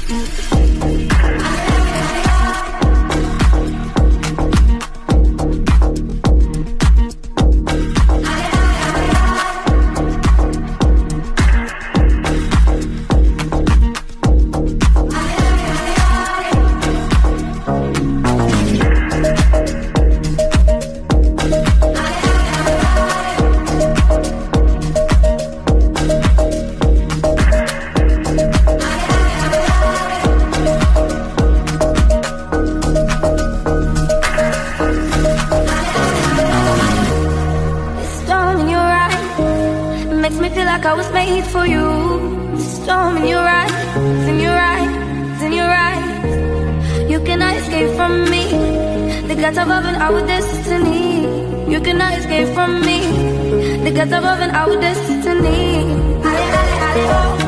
I was made for you. The storm in your eyes, in your eyes, in your eyes. You cannot escape from me. The gods above and our destiny. You cannot escape from me. The gods above and our destiny.